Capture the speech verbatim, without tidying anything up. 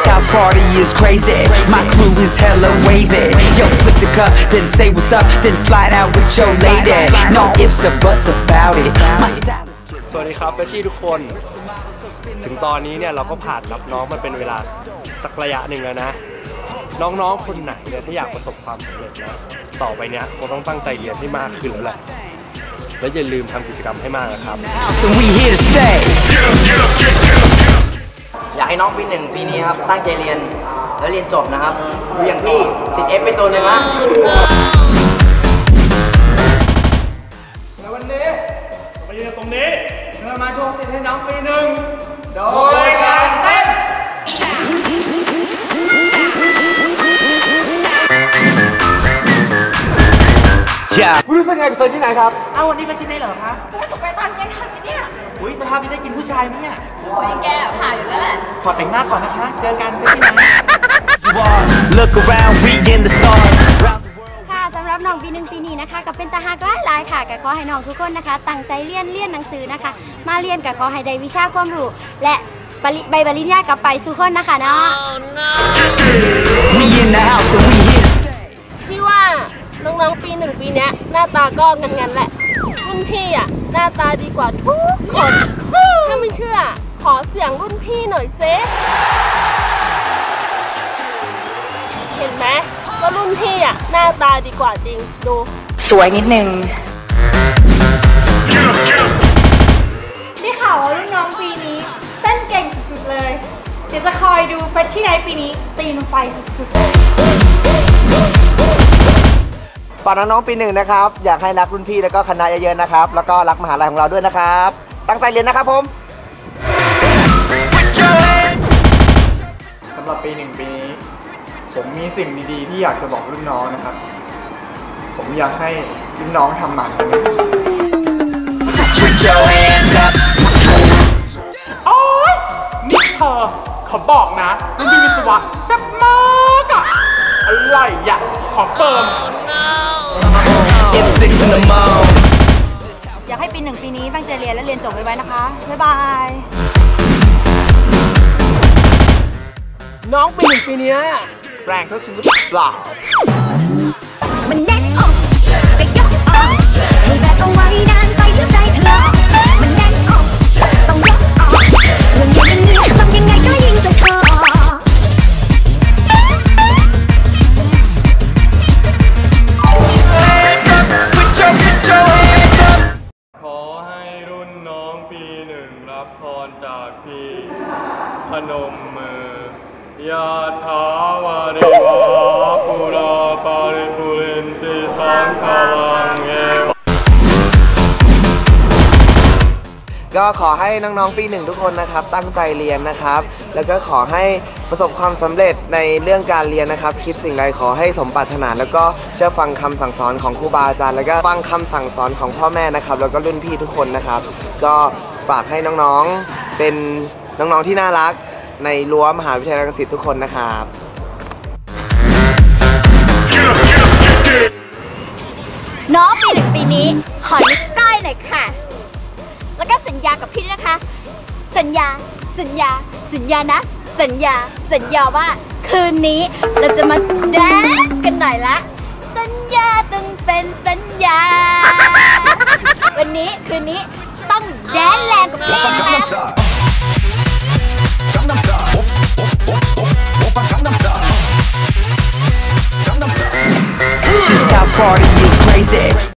house party is crazy. My crew is hella wavy. Yo, flip the cup, then say what's up, then slide out with your lady. No ifs or buts about it. My style is สวัสดีครับเฟชชี่ทุกคนถึงตอนนี้เนี่ยเราก็ผ่านรับน้องมาเป็นเวลาสักระยะหนึ่งแล้วนะน้องๆคนไหนเนี่ยที่อยากประสบความสำเร็จนะต่อไปเนี่ยคงต้องตั้งใจเรียนให้มากขึ้นแล้วแหละและอย่าลืมทำกิจกรรมให้มากนะครับอยากให้น้องปีหนึ่งปีนี้ครับตั้งใจเรียนแล้วเรียนจบนะครับอย่างพี่ติด F ไปตัวหนึ่งนะในวันนี้มายืนตรงนี้เรามาดวงติดให้น้องปีหนึ่งโดยการเต้นคุณรู้สึกไงกับเซอร์ที่ไหนครับเอ้าวันนี้ไปที่ไหนเหรอคะไปตอนเย็นทันไหมเนี่ยอุ้ยแต่ภาพนี้ได้กินผู้ชายไหมเนี่ยโอ้ยแกผ่านอยู่แล้วแหละขอแต่งหน้าก่อนนะคะเจอกันไปที่ไหนค่ะสำหรับน้องปีหนึ่งปีนี้นะคะกับเป็นตาหากหลายค่ะก็ขอให้น้องทุกคนนะคะตั้งใจเรียนเรียนหนังสือนะคะมาเรียนกับขอให้ได้วิชาความรู้และใบปริญญากลับไปสู่คนนะคะเนาะพี่ว่าน้องๆปีหนึ่งปีนี้หน้าตาก็งันๆแหละรุ่นพี่อ่ะหน้าตาดีกว่าทุกคนถ้าไม่เชื่อขอเสียงรุ่นพี่หน่อยเซเห็นไหมว่ารุ่นพี่อ่ะหน้าตาดีกว่าจริงดูสวยนิดนึงได้ข่าวว่ารุ่นน้องปีนี้เต้นเก่งสุดๆเลยเดี๋ยวจะคอยดูเฟชชี่ไนท์ปีนี้ตีนไฟสุดๆฝากน้องๆปีหนึ่งนะครับอยากให้รักรุ่นพี่แล้วก็คณะเยอะๆนะครับแล้วก็รักมหาลัยของเราด้วยนะครับตั้งใจเรียนนะครับผมสำหรับปีหนึ่งปีนี้ผมมีสิ่งดีๆที่อยากจะบอกรุ่นน้องนะครับผมอยากให้รุ่นน้องทำมันโอ๊ยนี่เธอเขาบอกนะรุ่นพี่วิศวะแซ่บมากอะอะไรอะขอเติมอยากให้ปีหนึ่งปีนี้ตั้งใจเรียนและเรียนจบไว้ๆนะคะบ๊ายบายน้องปีหนึ่งปีนี้แรงเท่าฉันหรือเปล่ามันแน่นอกกระยกออกให้แบบเอาไว้นานไปเดี๋ยวใจทะเลาะมันแน่นอกต้องยกออกเรื่องอย่างนี้ทำยังไงก็ยิ่งจะชอบขอให้รุ่นน้องปีหนึ่งรับพรจากพี่พนมมือยะถาวาริวาปุราปาริปุเรนติสังขลังเอวก็ขอให้น้องๆปีหนึ่งทุกคนนะครับตั้งใจเรียนนะครับแล้วก็ขอให้ประสบความสำเร็จในเรื่องการเรียนนะครับคิดสิ่งใดขอให้สมปรารถนาแล้วก็เชื่อฟังคำสั่งสอนของครูบาอาจารย์แล้วก็ฟังคำสั่งสอนของพ่อแม่นะครับแล้วก็รุ่นพี่ทุกคนนะครับก็ฝากให้น้องๆเป็นน้องๆที่น่ารักในรั้วมหาวิทยาลัยรังสิตทุกคนนะครับน้องปีหนึ่งปีนี้ขอนิ้วก้อยหน่อยค่ะแล้วก็สัญญากับพี่ด้วยนะคะสัญญาสัญญาสัญญานะสัญญาสัญญาว่าคืนนี้เราจะมาแดนกันหน่อยละสัญญาต้องเป็นสัญญาวันนี้คืนนี้ต้องแดนแรงกับพี่นะคะ This house party is crazy.